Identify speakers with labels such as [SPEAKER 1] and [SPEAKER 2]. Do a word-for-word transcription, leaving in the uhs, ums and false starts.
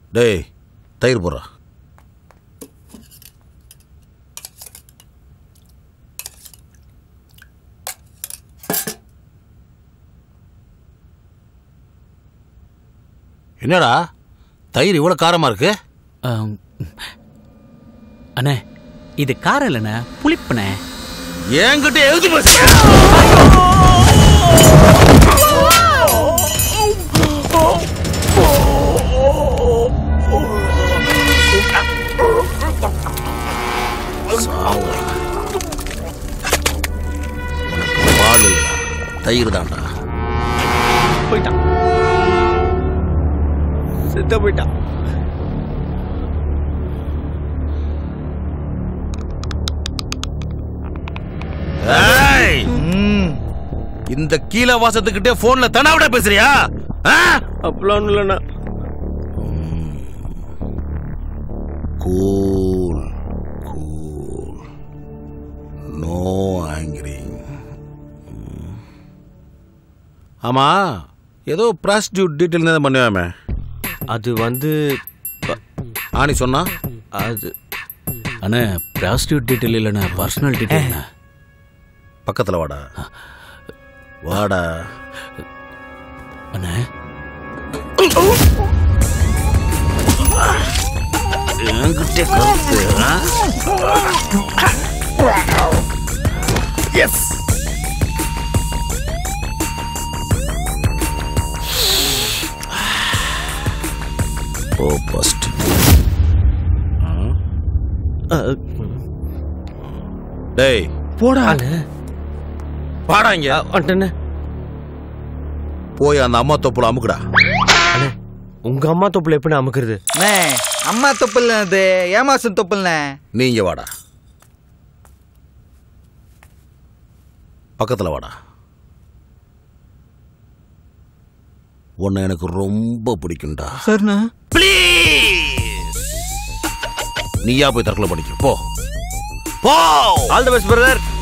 [SPEAKER 1] டேய் தயிர் போடுறா. என்னடா தயிர் இவ்வளவு காரமா இருக்கு?
[SPEAKER 2] அண்ணே இது காரம் இல்லைண்ணே, புளிப்புண்ணே.
[SPEAKER 1] என்கிட்ட எழுதி பேச. பால் தயிர் தான்டா.
[SPEAKER 3] போயிட்டான், செத்த போயிட்டான்.
[SPEAKER 1] இந்த கீழ வாசத்துக்கிட்டே போன்ல தனாவிட பேசுறியா?
[SPEAKER 3] அப்பலாம் இல்லண்ணா.
[SPEAKER 1] Cool cool, no angry. ஆமா, ஏதோ ப்ராஸ்டியூட் டீட்டெயில் தான் பண்ணுவாமே.
[SPEAKER 3] அது வந்து
[SPEAKER 1] ஆனி சொன்னா
[SPEAKER 3] அது
[SPEAKER 2] அண்ணே ப்ராஸ்டியூட் டீட்டெயில் இல்லைண்ணே, பர்சனல் டீட்டெயில்ண்ணே.
[SPEAKER 1] பக்கத்தில் வாடா வாடா.
[SPEAKER 2] அண்ணே
[SPEAKER 1] என்கிட்ட கருத்து. எஸ் ஓ ஃபர்ஸ்ட் டேய்
[SPEAKER 3] போடா
[SPEAKER 1] வாடா இங்க.
[SPEAKER 3] அண்ணே
[SPEAKER 1] போய் அந்த அம்மா தொப்புல அமுக்குடா.
[SPEAKER 3] அண்ணே உங்க அம்மா தொப்புல எப்படி அமுக்குறது?
[SPEAKER 4] அண்ணே அம்மா தொப்புல்ண்ணே, அது ஏமாசன் தொப்புல்ண்ணே.
[SPEAKER 1] நீ இங்க வாடா, பக்கத்துல வாடா. உன்னை எனக்கு ரொம்ப பிடிக்கும்டா.
[SPEAKER 4] சரிண்ணா.
[SPEAKER 1] ப்ளீஸ் நீயா போய் தற்கொலை பண்ணிக்க போ போ.
[SPEAKER 3] All the best brother.